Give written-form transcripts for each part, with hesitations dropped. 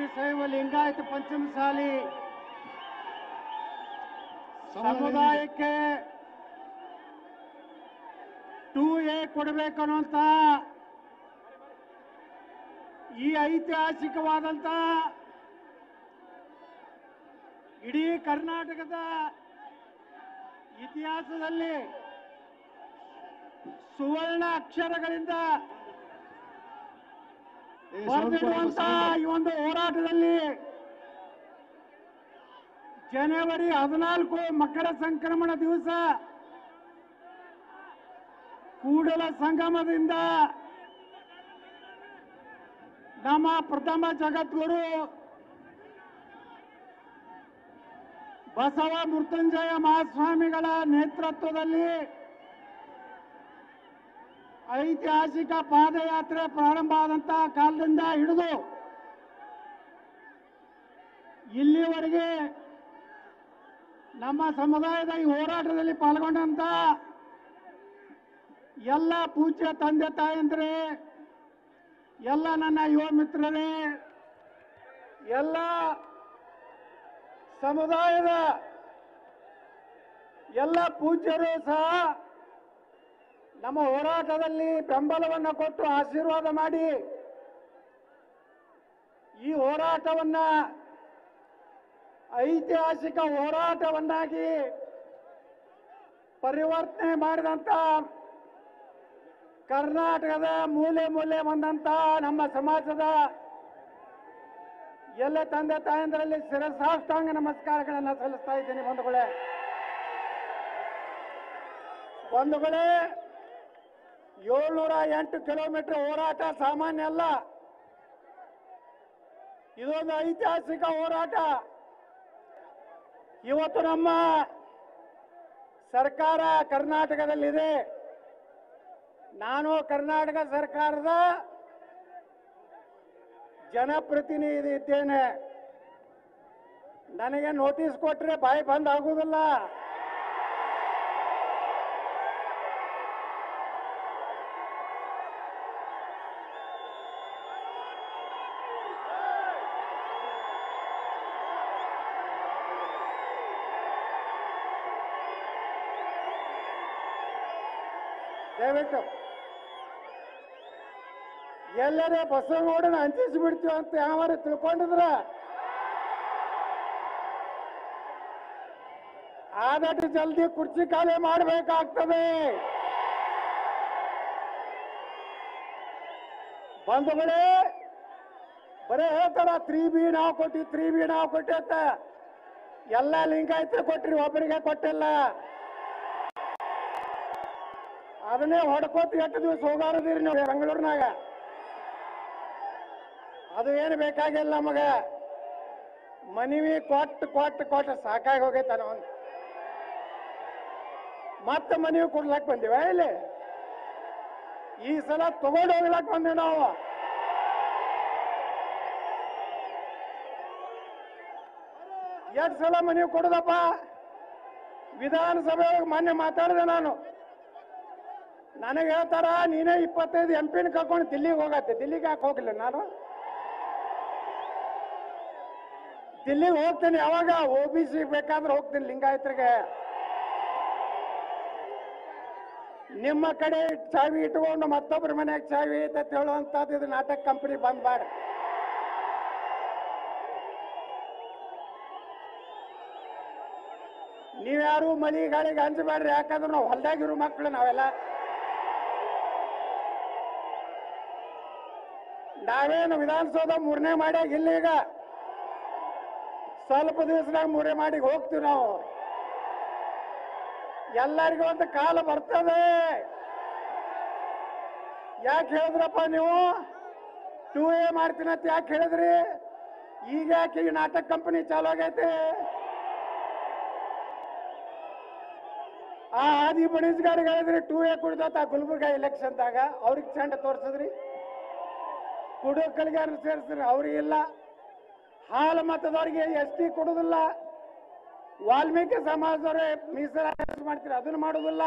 ವೀರಶೈವ ಲಿಂಗಾಯತ ಪಂಚಮಸಾಲಿ ಸಮುದಾಯಕ್ಕೆ 2A ಕೊಡಬೇಕು ಅನ್ನುವಂತ ಈ ಐತಿಹಾಸಿಕವಾದಂತ ಇಡೀ ಕರ್ನಾಟಕದ ಇತಿಹಾಸದಲ್ಲಿ ಸುವರ್ಣ ಅಕ್ಷರಗಳಿಂದ ಬರೆದಿರುವಂತಹ ಈ ಒಂದು ಹೋರಾಟದಲ್ಲಿ ಜನವರಿ 14 ಮಕರ ಸಂಕ್ರಮಣ ದಿವಸ ಕೂಡಲ ಸಂಗಮದಿಂದ ನಮ್ಮ ಪ್ರಥಮ ಜಗದ್ಗುರು ಬಸವ ಮೃತ್ಯುಂಜಯ ಮಹಾಸ್ವಾಮಿಗಳ ನೇತೃತ್ವದಲ್ಲಿ ಐತಿಹಾಸಿಕ ಪಾದಯಾತ್ರೆ ಪ್ರಾರಂಭ ಆದಂತಹ ಕಾಲದಿಂದ ಹಿಡಿದು ಇಲ್ಲಿವರೆಗೆ ನಮ್ಮ ಸಮುದಾಯದ ಈ ಹೋರಾಟದಲ್ಲಿ ಪಾಲ್ಗೊಂಡಂತ ಎಲ್ಲ ಪೂಜ್ಯ ತಂದೆ ತಾಯಂದ್ರೆ, ಎಲ್ಲ ನನ್ನ ಯುವ ಮಿತ್ರರೇ, ಎಲ್ಲ ಸಮುದಾಯದ ಎಲ್ಲ ಪೂಜ್ಯರು ಸಹ ನಮ್ಮ ಹೋರಾಟದಲ್ಲಿ ಬೆಂಬಲವನ್ನು ಕೊಟ್ಟು ಆಶೀರ್ವಾದ ಮಾಡಿ ಈ ಹೋರಾಟವನ್ನ ಐತಿಹಾಸಿಕ ಹೋರಾಟವನ್ನಾಗಿ ಪರಿವರ್ತನೆ ಮಾಡಿದಂತ ಕರ್ನಾಟಕದ ಮೂಲೆ ಮೂಲೆ ಬಂದಂತ ನಮ್ಮ ಸಮಾಜದ ಎಲ್ಲ ತಂದೆ ತಾಯಂದರಲ್ಲಿ ಶಿರಸಾಷ್ಟಾಂಗ ನಮಸ್ಕಾರಗಳನ್ನು ಸಲ್ಲಿಸ್ತಾ ಇದ್ದೀನಿ. ಬಂಧುಗಳೇ 708 ಕಿಲೋಮೀಟರ್ ಹೋರಾಟ ಸಾಮಾನ್ಯ ಅಲ್ಲ. ಇದೊಂದು ಐತಿಹಾಸಿಕ ಹೋರಾಟ. ಇವತ್ತು ನಮ್ಮ ಸರ್ಕಾರ ಕರ್ನಾಟಕದಲ್ಲಿದೆ. ನಾನು ಕರ್ನಾಟಕ ಸರ್ಕಾರದ ಜನಪ್ರತಿನಿಧಿ ಇದ್ದೇನೆ. ನನಗೆ ನೋಟಿಸ್ ಕೊಟ್ಟರೆ ಬಾಯಿ ಬಂದ್ ಆಗುವುದಿಲ್ಲ. ದಯವಿಟ್ಟು ಎಲ್ಲರೇ ಬಸವನಗೌಡನ ಹಂಚಿಸಿಬಿಡ್ತೀವಿ ಅಂತ ಯಾವಾರು ತಿಳ್ಕೊಂಡಿದ್ರ ಆದಷ್ಟು ಜಲ್ದಿ ಕುರ್ಚಿ ಖಾಲಿ ಮಾಡಬೇಕಾಗ್ತದೆ. ಬಂಧುಗಳೇ, ಬರೇ ಹೇಳ್ತಾರ 3B ನಾವು ಕೊಟ್ಟಿ 3B ನಾವು ಕೊಟ್ಟಿ ಅಂತ. ಎಲ್ಲ ಲಿಂಗಾಯತರು ಕೊಟ್ರಿ, ಒಬ್ಬರಿಗೆ ಕೊಟ್ಟಿಲ್ಲ. ಅದನ್ನೇ ಹೊಡ್ಕೋತ ಎಷ್ಟು ದಿವಸ ಹೋಗಾರದಿರಿ ನೀವು ಬೆಂಗಳೂರಿನಾಗ. ಅದು ಏನು ಬೇಕಾಗಿಲ್ಲ ನಮಗ. ಮನವಿ ಕೊಟ್ಟು ಸಾಕಾಗಿ ಹೋಗೈತ. ನಾವು ಮತ್ತೆ ಮನವಿ ಕೊಡ್ಲಾಕ್ ಬಂದಿವ ಇಲ್ಲಿ. ಈ ಸಲ ತಗೊಂಡು ಹೋಗ್ಲಾಕ್ ಬಂದಿವಿ ನಾವು. ಎಷ್ಟು ಸಲ ಮನವಿ ಕೊಡುದಪ್ಪ. ವಿಧಾನಸಭೆ ಮೊನ್ನೆ ಮಾತಾಡಿದೆ ನಾನು. ನನಗೆ ಹೇಳ್ತಾರ ನೀನೇ 25 MP ಕರ್ಕೊಂಡು ದಿಲ್ಲಿಗೆ ಹೋಗತ್ತೆ. ದಿಲ್ಲಿಗೆ ಯಾಕೆ ಹೋಗ್ಲಿಲ್ಲ ನಾನು? ದಿಲ್ಲಿಗೆ ಹೋಗ್ತೇನೆ. ಯಾವಾಗ OBC ಬೇಕಾದ್ರೆ ಹೋಗ್ತೀನಿ, ಲಿಂಗಾಯತರಿಗೆ. ನಿಮ್ಮ ಕಡೆ ಚಾವಿ ಇಟ್ಕೊಂಡು ಮತ್ತೊಬ್ಬರ ಮನೆಯಾಗ ಚಾವಿ ಐತೆ ಹೇಳುವಂತದ್ದು ಇದು ನಾಟಕ ಕಂಪನಿ ಬಂದ್ ಮಾಡಿ. ನೀವ್ಯಾರು ಮಳಿ ಗಾಳಿಗೆ ಹಂಚಬೇಡ್ರಿ. ಯಾಕಂದ್ರೆ ನಾವು ಹೊಲ್ದಾಗಿರೋ ಮಕ್ಕಳು ನಾವೆಲ್ಲ. ನಾವೇನು ವಿಧಾನಸೌಧ 3ನೇ ಮಾಡ್ಯಾಗ ಇಲ್ಲ. ಈಗ ಸ್ವಲ್ಪ ದಿವಸದಾಗ 3ನೇ ಮಾಡಿಗೆ ಹೋಗ್ತೀವಿ ನಾವು. ಎಲ್ಲರಿಗೂ ಒಂದು ಕಾಲ ಬರ್ತದೆ. ಯಾಕೆ ಹೇಳಿದ್ರಪ್ಪ ನೀವು 2A ಮಾಡ್ತೀನಿ ಅಂತ ಯಾಕೆ ಹೇಳಿದ್ರಿ? ಈಗ ಯಾಕೆ ಈ ನಾಟಕ ಕಂಪನಿ ಚಾಲು ಆಗೈತೆ? ಆ ಆದಿ ಬಣಿಸ್ಗಾರಿಗೆ ಹೇಳಿದ್ರಿ 2A ಕುಡ್ದತ್ತ ಗುಲ್ಬರ್ಗ ಎಲೆಕ್ಷನ್ದಾಗ. ಅವ್ರಿಗೆ ಚಂಡ ತೋರ್ಸದ್ರಿ. ಕುಡುಕಳಿಗೆ ಸೇರಿಸ್ರಿ, ಅವ್ರಿಗಿಲ್ಲ. ಹಾಲು ಮತದವ್ರಿಗೆ ST ಕೊಡುದಿಲ್ಲ. ವಾಲ್ಮೀಕಿ ಸಮಾಜದವ್ರೆ ಮೀಸಲಾತಿ ಮಾಡ್ತೀರಿ, ಅದನ್ನು ಮಾಡುದಿಲ್ಲ.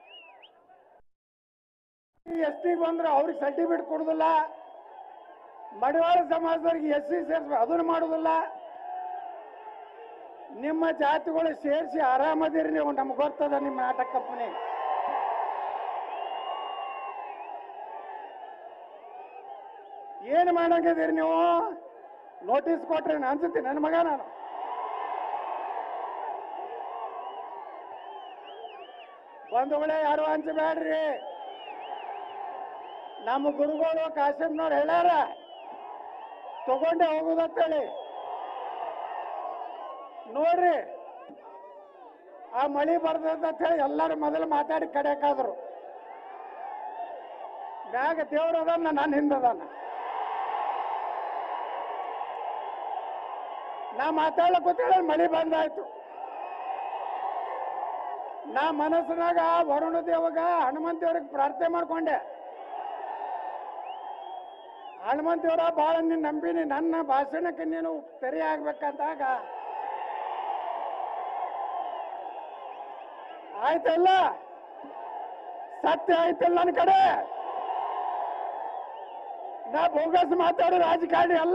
ST ಬಂದ್ರೆ ಅವ್ರಿಗೆ ಸರ್ಟಿಫಿಕೇಟ್ ಕೊಡುದಿಲ್ಲ. ಮಡಿವಾಳ ಸಮಾಜದವ್ರಿಗೆ SC ಸೇರಿಸ್ಬೇಕು, ಅದನ್ನು ಮಾಡುವುದಿಲ್ಲ. ನಿಮ್ಮ ಜಾತಿಗಳು ಸೇರಿಸಿ ಆರಾಮದಿರಿ ನೀವು, ನಮ್ಗೆ ಗೊತ್ತದ ನಿಮ್ಮ ನಾಟಕ ಕಂಪನಿ. ಏನು ಮಾಡಂಗಿದ್ದೀರಿ ನೀವು? ನೋಟಿಸ್ ಕೊಟ್ರೆ ಅನ್ಸುತ್ತೀನಿ ನನ್ನ ಮಗ ನಾನು. ಬಂಧುಗಳೇ, ಯಾರು ಹಂಚಬೇಡ್ರಿ. ನಮ್ಮ ಗುರುಗಳು ಕಾಶಿಂನವ್ರು ಹೇಳ್ಯಾರ ತಗೊಂಡೆ ಹೋಗುದಂತೇಳಿ. ನೋಡ್ರಿ, ಆ ಮಳಿ ಬರ್ತದಂತ ಹೇಳಿ ಎಲ್ಲರೂ ಮೊದಲು ಮಾತಾಡಿ ಕಡೆಕಾದ್ರು. ಮ್ಯಾಗ ದೇವ್ರ ಅದಾನ, ನನ್ನ ಹಿಂದದಾನ. ನಾ ಮಾತಾಡ್ಲಕ್ ಕೂತೇಳಿ ಮಳಿ ಬಂದಾಯ್ತು. ನಾ ಮನಸ್ಸಿನಾಗ ವರುಣ ದೇವಗ ಹನುಮಂತ ದೇವ್ರಿಗೆ ಪ್ರಾರ್ಥನೆ ಮಾಡ್ಕೊಂಡೆ. ಹನುಮಂತ ದೇವ್ರ ಭಾಳ ನೀನು ನಂಬಿನಿ, ನನ್ನ ಭಾಷಣಕ್ಕೆ ನೀನು ತೆರೆ ಆಗ್ಬೇಕಂತಾಗ ಆಯ್ತಲ್ಲ, ಸತ್ಯ ಆಯ್ತಲ್ಲ ನನ್ನ ಕಡೆ. ನಾ ಬೋಗಸ್ ಮಾತಾಡೋ ರಾಜಕಾರಣಿ ಅಲ್ಲ,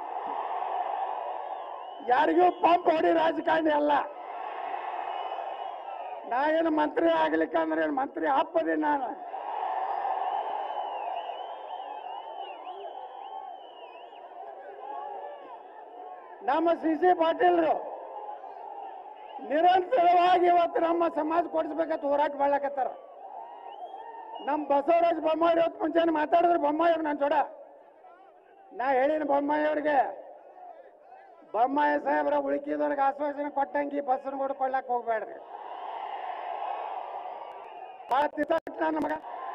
ಯಾರಿಗೂ ಪಂಪ್ ಹೊಡಿ ರಾಜಕಾರಣಿ ಅಲ್ಲ. ನಾ ಏನು ಮಂತ್ರಿ ಆಗ್ಲಿಕ್ಕಂದ್ರೆ ಏನು ಮಂತ್ರಿ ಹಾಪದೀನಿ ನಾನು. ನಮ್ಮ CC ಪಾಟೀಲ್ರು ನಿರಂತರವಾಗಿ ಇವತ್ತು ನಮ್ಮ ಸಮಾಜ ಕೊಡಿಸ್ಬೇಕಂತ ಹೋರಾಟ ಮಾಡ್ಲಕತ್ತಾರ. ನಮ್ಮ ಬಸವರಾಜ ಬೊಮ್ಮಾಯಿ ಇವತ್ತು ಮುಂಚೆನೆ ಮಾತಾಡಿದ್ರು. ಬೊಮ್ಮಾಯಿ ಅವ್ರು ನನ್ನ ಜೋಡ ನಾ ಹೇಳಿನ ಬೊಮ್ಮಾಯಿ ಅವ್ರಿಗೆ, ಬೊಮ್ಮಾಯಿ ಸಾಹೇಬ್ರ ಉಳುಕಿದವ್ರಿಗೆ ಆಶ್ವಾಸನೆ ಕೊಟ್ಟಂಗಿ ಬಸ್ಸನ್ನು ಕೊಡ್ಕೊಳ್ಳಕ್ ಹೋಗ್ಬೇಡ್ರಿ. ಭಾಳ ನನ್ನ ಮಗ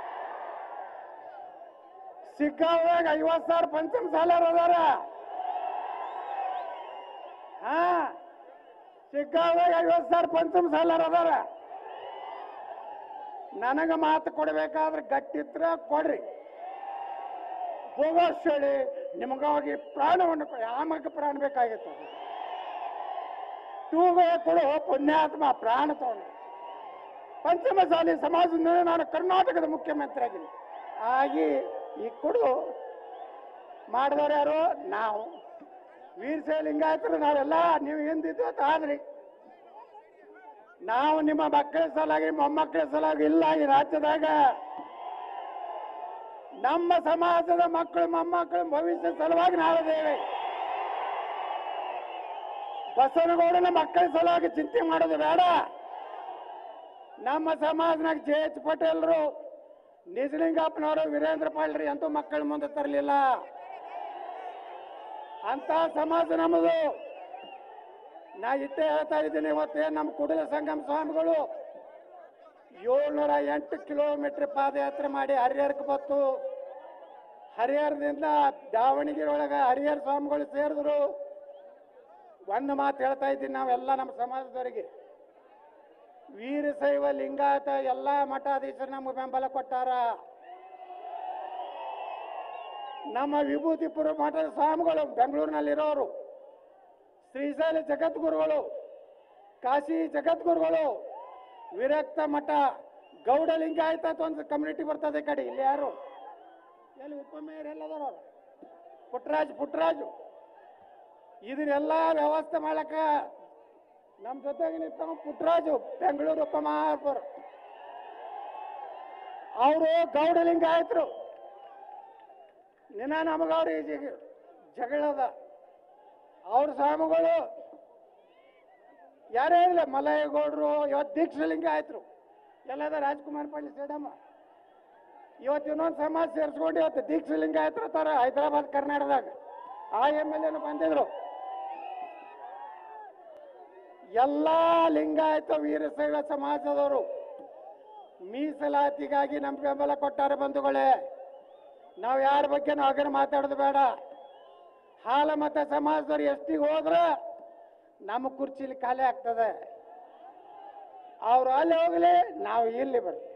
ಸಿಕ್ಕಾವಾಗ 50,000 ಪಂಚಮ ಸಾಲರ್ ಅದಾರ. ಹಾ, ಸಿಕ್ಕಾವಾಗ 50,000 ಪಂಚಮ ಸಾಲರ್ ಅದಾರ. ನನಗ ಮಾತು ಕೊಡ್ಬೇಕಾದ್ರೆ ಗಟ್ಟಿದ್ರ ಕೊಡ್ರಿ. ಹೋಗೋಷ್ಟು ಹೇಳಿ ನಿಮಗಾಗಿ ಪ್ರಾಣವನ್ನು ಆಮಕ್ಕೆ ಪ್ರಾಣ ಬೇಕಾಗಿತ್ತು. ತೂಗ ಕೊಡು ಪುಣ್ಯಾತ್ಮ ಪ್ರಾಣ ತಗೊಂಡು ಪಂಚಮಸಾಲಿ ಸಮಾಜದಿಂದ ನಾನು ಕರ್ನಾಟಕದ ಮುಖ್ಯಮಂತ್ರಿ ಆಗಿನಿ ಆಗಿ ಈ ಕೊಡು ಮಾಡಿದವ್ರು ಯಾರು? ನಾವು ವೀರಶೈವ ಲಿಂಗಾಯತರು ನಾವೆಲ್ಲ. ನೀವು ಹಿಂದಿದ್ದು ಆದ್ರಿ. ನಾವು ನಿಮ್ಮ ಮಕ್ಕಳ ಸಲಾಗಿ ಮೊಮ್ಮಕ್ಕಳ ಸಲಾಗಿ ಇಲ್ಲ. ಈ ರಾಜ್ಯದಾಗ ನಮ್ಮ ಸಮಾಜದ ಮಕ್ಕಳು ಮೊಮ್ಮಕ್ಕಳ ಭವಿಷ್ಯ ಸಲುವಾಗಿ ನಾವಿದ್ದೇವೆ. ಬಸವನಗೌಡನ ಮಕ್ಕಳ ಸಲುವಾಗಿ ಚಿಂತೆ ಮಾಡೋದು ಬೇಡ. ನಮ್ಮ ಸಮಾಜನಾಗ JH ಪಟೇಲ್ರು, ನಿಜಲಿಂಗಪ್ಪನವರು, ವೀರೇಂದ್ರ ಪಾಳ್ರಿ ಅಂತೂ ಮಕ್ಕಳ ಮುಂದೆ ತರಲಿಲ್ಲ. ಅಂತ ಸಮಾಜ ನಮ್ಮದು. ನಾ ಇಷ್ಟೇ ಹೇಳ್ತಾ ಇದ್ದೀನಿ. ಇವತ್ತೇ ನಮ್ಮ ಕುಡಲ ಸಂಗಮ ಸ್ವಾಮಿಗಳು 708 ಕಿಲೋಮೀಟರ್ ಪಾದಯಾತ್ರೆ ಮಾಡಿ ಹರಿಹರಕ್ಕೆ ಬತ್ತು. ಹರಿಹರದಿಂದ ದಾವಣಗೆರೆ ಒಳಗೆ ಹರಿಹರ ಸ್ವಾಮಿಗಳು ಸೇರಿದ್ರು. ಒಂದು ಮಾತು ಹೇಳ್ತಾ ಇದ್ದೀನಿ, ನಾವೆಲ್ಲ ನಮ್ಮ ಸಮಾಜದವರಿಗೆ, ವೀರಶೈವ ಲಿಂಗಾಯತ ಎಲ್ಲ ಮಠಾಧೀಶರು ನಮಗೆ ಬೆಂಬಲ ಕೊಟ್ಟಾರ. ನಮ್ಮ ವಿಭೂತಿಪುರ ಮಠದ ಸ್ವಾಮಿಗಳು, ಬೆಂಗಳೂರಿನಲ್ಲಿರೋರು, ಶ್ರೀಶೈಲ ಜಗದ್ಗುರುಗಳು, ಕಾಶಿ ಜಗದ್ಗುರುಗಳು, ವಿರಕ್ತ ಮಠ, ಗೌಡ ಲಿಂಗಾಯತ ಅಂತ ಒಂದು ಕಮ್ಯುನಿಟಿ ಬರ್ತದೆ ಕಡೆ. ಇಲ್ಲಿ ಯಾರು ಎಲ್ಲಿ ಉಪಮೇಯರ್ ಎಲ್ಲದವರು ಪುಟ್ಟರಾಜು ಇದನ್ನೆಲ್ಲ ವ್ಯವಸ್ಥೆ ಮಾಡಕ ನಮ್ಮ ಜೊತೆಗೆ ನಿಂತ ಪುಟ್ಟರಾಜು, ಬೆಂಗಳೂರು ಉಪಮಹಾಪುರ, ಅವರು ಗೌಡ ಲಿಂಗಾಯತರು. ನಿನ್ನ ನಮಗವ್ರು ಈ ಜಗಳದ ಅವ್ರ ಸ್ವಾಮಿಗಳು ಯಾರೇ ಇಲ್ಲ, ಮಲಯಗೌಡರು, ಇವತ್ತು ದೀಕ್ಷಾ ಲಿಂಗಾಯತರು ಎಲ್ಲದ ರಾಜ್ಕುಮಾರ್ ಪಳ್ಳಿ ಸ್ಟೇಡಿಯಂ. ಇವತ್ತು ಇನ್ನೊಂದು ಸಮಾಜ ಸೇರಿಸ್ಕೊಂಡು ಇವತ್ತು ದೀಕ್ಷಾ ಲಿಂಗಾಯತರ ತರ ಹೈದರಾಬಾದ್ ಕರ್ನಾಟಕದಾಗ ಆ MLA ಬಂದಿದ್ರು. ಎಲ್ಲ ಲಿಂಗಾಯತ ವೀರಶೈವ ಸಮಾಜದವರು ಮೀಸಲಾತಿಗಾಗಿ ನಮ್ಮ ಬೆಂಬಲ ಕೊಟ್ಟಾರೆ. ಬಂಧುಗಳೇ, ನಾವು ಯಾರ ಬಗ್ಗೆ ಹಾಗೆ ಮಾತಾಡೋದು ಬೇಡ. ಹಾಲಮತ ಸಮಾಜದವ್ರು ಎಷ್ಟಿಗೆ ಹೋದ್ರೆ ನಮ್ಮ ಕುರ್ಚಿಲಿ ಖಾಲಿ ಆಗ್ತದೆ. ಅವ್ರು ಅಲ್ಲಿ ಹೋಗಲಿ, ನಾವು ಇಲ್ಲಿ ಬರ್ತೀವಿ.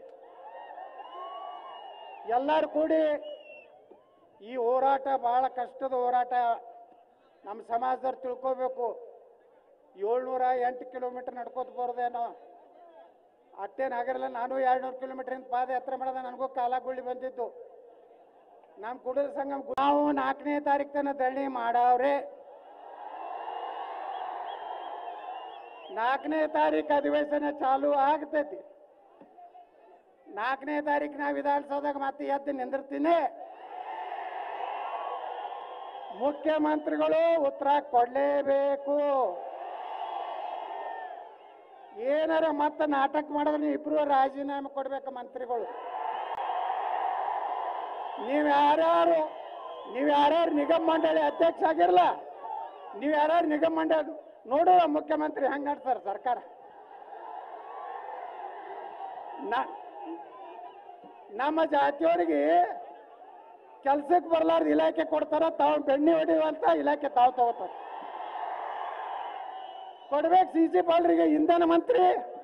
ಎಲ್ಲರೂ ಕೂಡಿ ಈ ಹೋರಾಟ ಬಹಳ ಕಷ್ಟದ ಹೋರಾಟ. ನಮ್ಮ ಸಮಾಜದವ್ರು ತಿಳ್ಕೋಬೇಕು. 708 ಕಿಲೋಮೀಟರ್ ನಡ್ಕೋತ ಬರೋದೇನೋ ಅಷ್ಟೇನಾಗಿರಲ್ಲ. ನಾನು 200 ಕಿಲೋಮೀಟರ್ ಪಾದಯಾತ್ರೆ ಮಾಡೋದ, ನನಗೂ ಕಾಲ ಗುಳ್ಳಿ ಬಂದಿದ್ದು. ನಮ್ಮ ಕುಡುಗರ ಸಂಘ ನಾವು 4ನೇ ತಾರೀಕು ತನಕ ಧರಣಿ ಮಾಡವ್ರೆ. 4ನೇ ತಾರೀಕು ಅಧಿವೇಶನ ಚಾಲು ಆಗ್ತೈತಿ. 4ನೇ ತಾರೀಕು ನಾ ವಿಧಾನಸೌಧದಾಗ ಮತ್ತೆ ಎದ್ದು ನಿಂದಿರ್ತೀನಿ. ಮುಖ್ಯಮಂತ್ರಿಗಳು ಉತ್ತರ ಕೊಡಲೇಬೇಕು. ಏನಾರ ಮತ್ತೆ ನಾಟಕ ಮಾಡಿದ್ರೆ ನೀವು ಇಬ್ರು ರಾಜೀನಾಮೆ ಕೊಡ್ಬೇಕು ಮಂತ್ರಿಗಳು. ನೀವು ಯಾರ್ಯಾರು ನಿಗಮ ಮಂಡಳಿ ಅಧ್ಯಕ್ಷ ಆಗಿರಲ್ಲ, ನೀವು ಯಾರ್ಯಾರು ನಿಗಮ ಮಂಡಳಿ ನೋಡುವ ಮುಖ್ಯಮಂತ್ರಿ ಹೆಂಗ್ ನಡೆಸ್ತಾರೆ ಸರ್ಕಾರ. ನಮ್ಮ ಜಾತಿಯವರಿಗೆ ಕೆಲ್ಸಕ್ಕೆ ಬರ್ಲಾರ್ದು ಇಲಾಖೆ ಕೊಡ್ತಾರ, ತಾವು ಬೆಣ್ಣೆ ಹೊಡೆಯುವಂತ ಇಲಾಖೆ ತಾವು ತಗೋತಾರೆ. ಕೊಡ್ಬೇಕು CC ಪಾಲ್ರಿಗೆ ಇಂಧನ ಮಂತ್ರಿ,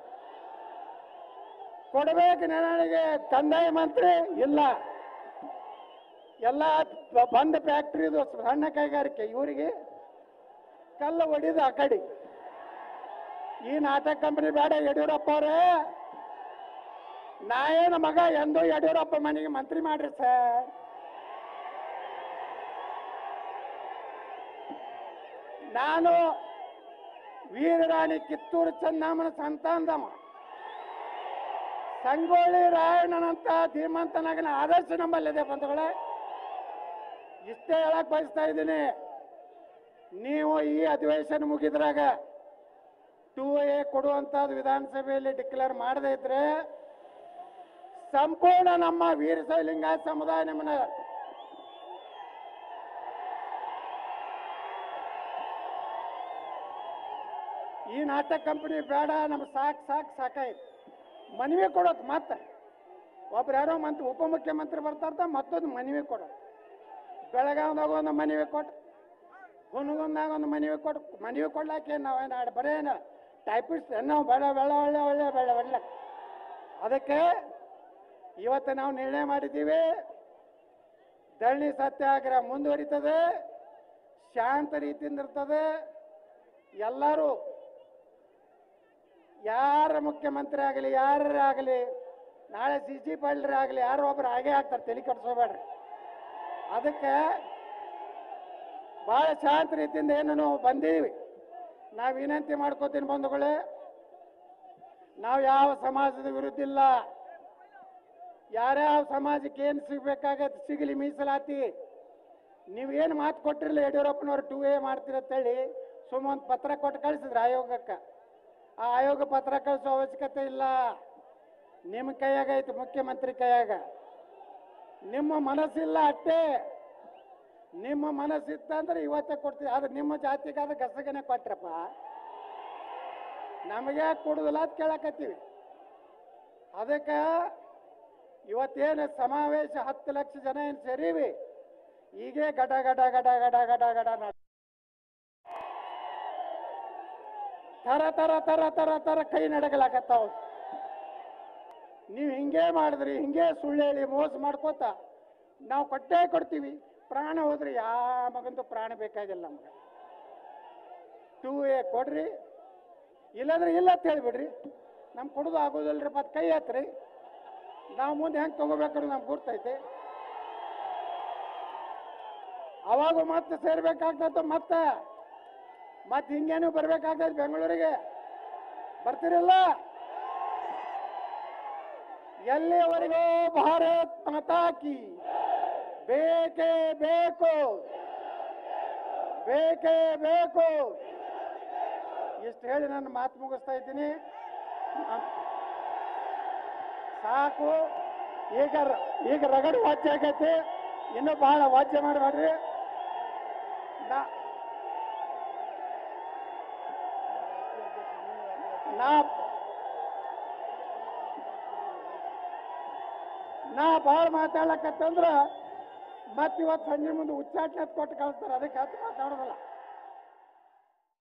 ಕೊಡ್ಬೇಕು ನೆರಳಿಗೆ ಕಂದಾಯ ಮಂತ್ರಿ ಇಲ್ಲ. ಎಲ್ಲ ಬಂದ್ ಫ್ಯಾಕ್ಟ್ರಿದು ಸಣ್ಣ ಕೈಗಾರಿಕೆ ಇವರಿಗೆ ಕಲ್ಲು ಹೊಡಿದು ಆ ಕಡೆ. ಈ ನಾಟಕ ಕಂಪನಿ ಬೇಡ ಯಡಿಯೂರಪ್ಪ ಅವರೇ. ನಾ ಏನು ಮಗ ಎಂದೋ ಯಡಿಯೂರಪ್ಪ ಮನೆಗೆ ಮಂತ್ರಿ ಮಾಡ್ರಿ ಸರ್. ನಾನು ವೀರರಾಣಿ ಕಿತ್ತೂರು ಚೆನ್ನಮ್ಮನ ಸಂತಾನದವ. ಸಂಗೊಳ್ಳಿ ರಾಯಣ್ಣನಂತ ಧೀಮಂತನಾಗಿನ ಆದರ್ಶ ನಮ್ಮಲ್ಲಿದೆ ಬಂಧುಗಳೇ. ಇಷ್ಟೇ ಹೇಳಕ್ ಬಯಸ್ತಾ ಇದ್ದೀನಿ. ನೀವು ಈ ಅಧಿವೇಶನ ಮುಗಿದ್ರಾಗ 2A ಕೊಡುವಂತದ್ದು ವಿಧಾನಸಭೆಯಲ್ಲಿ ಡಿಕ್ಲೇರ್ ಮಾಡದೇ ಇದ್ರೆ ಸಂಪೂರ್ಣ ನಮ್ಮ ವೀರಶೈವ ಲಿಂಗಾಯತ ಸಮುದಾಯ ನಿಮ್ಮನ್ನ ಈ ನಾಟಕ ಕಂಪನಿ ಬೇಡ, ನಮ್ಗೆ ಸಾಕಾಯ್ತು. ಮನವಿ ಕೊಡೋದು ಮತ್ತೆ ಒಬ್ರು ಯಾರೋ ಉಪಮುಖ್ಯಮಂತ್ರಿ ಬರ್ತಾರ, ಮತ್ತೊಂದು ಮನವಿ ಕೊಡೋದು. ಬೆಳಗಾವ್ದಾಗ ಒಂದು ಮನವಿ ಕೊಟ್ಟು, ಹುನಗುಂದಾಗ ಒಂದು ಮನವಿ ಕೊಟ್ಟು, ಮನವಿ ಕೊಡ್ಲಾಕೆ ನಾವೇನು ಬರೇನು ಟೈಪಿಸ್ಟ್ ನಾವು ಒಳ್ಳೆ. ಅದಕ್ಕೆ ಇವತ್ತು ನಾವು ನಿರ್ಣಯ ಮಾಡಿದ್ದೀವಿ, ಧರಣಿ ಸತ್ಯಾಗ್ರಹ ಮುಂದುವರಿತದೆ, ಶಾಂತ ರೀತಿಯಿಂದ ಇರ್ತದೆ. ಎಲ್ಲರೂ ಯಾರ ಮುಖ್ಯಮಂತ್ರಿ ಆಗಲಿ ಯಾರಾಗಲಿ, ನಾಳೆ CC ಪಾಲ್ಯರಾಗಲಿ ಯಾರೋ ಒಬ್ರು ಹಾಗೆ ಆಗ್ತಾರೆ, ತಲೆ ಕೆಡಿಸ್ಕೋಬೇಡ್ರಿ. ಅದಕ್ಕೆ ಭಾಳ ಶಾಂತ ರೀತಿಯಿಂದ ಏನು ನಾವು ಬಂದೀವಿ. ನಾವು ವಿನಂತಿ ಮಾಡ್ಕೋತೀನಿ ಬಂಧುಗಳೇ, ನಾವು ಯಾವ ಸಮಾಜದ ವಿರುದ್ಧ ಇಲ್ಲ. ಯಾರ್ಯಾವ ಸಮಾಜಕ್ಕೆ ಏನು ಸಿಗ್ಬೇಕಾಗತ್ತೆ ಸಿಗಲಿ, ಮೀಸಲಾತಿ. ನೀವೇನು ಮಾತು ಕೊಟ್ಟಿರಲಿಲ್ಲ ಯಡಿಯೂರಪ್ಪನವ್ರು 2A ಮಾಡ್ತೀರಂತೇಳಿ ಸುಮ್ಮ ಒಂದು ಪತ್ರ ಕೊಟ್ಟು ಕಳಿಸಿದ್ರು ಆಯೋಗಕ್ಕೆ. ಆ ಆಯೋಗ ಪತ್ರ ಕಳಿಸೋ ಅವಶ್ಯಕತೆ ಇಲ್ಲ. ನಿಮ್ಮ ಕೈಯಾಗ ಐತಿ, ಮುಖ್ಯಮಂತ್ರಿ ಕೈಯಾಗ. ನಿಮ್ಮ ಮನಸ್ಸಿಲ್ಲ ಅಷ್ಟೇ. ನಿಮ್ಮ ಮನಸ್ಸಿತ್ತಂದ್ರೆ ಇವತ್ತೇ ಕೊಡ್ತೀವಿ. ಆದ್ರೆ ನಿಮ್ಮ ಜಾತಿಗಾದ ಗಸಗನೆ ಕೊಟ್ರಪ್ಪ, ನಮಗೆ ಕೊಡುದಿಲ್ಲ ಅಂತ ಕೇಳಕತ್ತೀವಿ. ಅದಕ್ಕೆ ಇವತ್ತೇನು ಸಮಾವೇಶ 10 ಲಕ್ಷ ಜನ ಏನು ಸೇರಿವಿ, ಹೀಗೆ ಗಡ ಗಡ ಗಡ ಗಡ ಗಡ ಗಡ ತರ ತರ ತರ ತರ ತರ ಕೈ ನಡಗಲಾಕತ್ತಾವ. ನೀವು ಹಿಂಗೆ ಮಾಡಿದ್ರಿ, ಹಿಂಗೆ ಸುಳ್ಳು ಹೇಳಿ ಮೋಸ ಮಾಡ್ಕೋತ ನಾವು ಕೊಟ್ಟೇ ಕೊಡ್ತೀವಿ. ಪ್ರಾಣ ಹೋದ್ರಿ ಯಾವ ಮಗಂದು ಪ್ರಾಣ ಬೇಕಾಗಿಲ್ಲ ನಮ್ಗೆ. 2A ಕೊಡ್ರಿ, ಇಲ್ಲಾಂದ್ರೆ ಇಲ್ಲ ಅಂತ ಹೇಳ್ಬಿಡ್ರಿ. ನಮ್ಗೆ ಕೊಡೋದು ಆಗೋದಿಲ್ರಿ, ಮತ್ತೆ ಕೈ ಹತ್ರಿ. ನಾವು ಮುಂದೆ ಹೆಂಗೆ ತಗೋಬೇಕಾದ್ರೆ ನಮ್ಗೆ ಗುರ್ತೈತೆ. ಅವಾಗ ಮತ್ತೆ ಸೇರ್ಬೇಕಾಗ್ತೈತೆ. ಮತ್ತೆ ಹಿಂಗೇನು ಬರ್ಬೇಕಾಗ್ತೈತೆ ಬೆಂಗಳೂರಿಗೆ. ಬರ್ತೀರಲ್ಲ? ಎಲ್ಲಿವರೆಗೂ ಭಾರತ್ ಮಾತಾ ಕಿ ಬೇಕೇ ಬೇಕು, ಬೇಕೇ ಬೇಕು. ಇಷ್ಟು ಹೇಳಿ ನನ್ನ ಮಾತು ಮುಗಿಸ್ತಾ ಇದ್ದೀನಿ. ಸಾಕು. ಈಗ ರಗಡು ವಾದ್ಯ ಆಗೈತಿ, ಇನ್ನೂ ಬಹಳ ವಾದ್ಯ ಮಾಡಬೇಡ್ರಿ. ನಾ ಭಾಳ ಮಾತಾಡ್ಲಕತ್ತಂದ್ರ ಮತ್ತಿವತ್ತು ಸಂಜೆ ಮುಂದೆ ಉಚ್ಚಾಟನೆ ಕೊಟ್ಟು ಕಳಿಸ್ತಾರೆ. ಅದಕ್ಕೆ ಹತ್ತು ಮಾತಾಡೋದಲ್ಲ.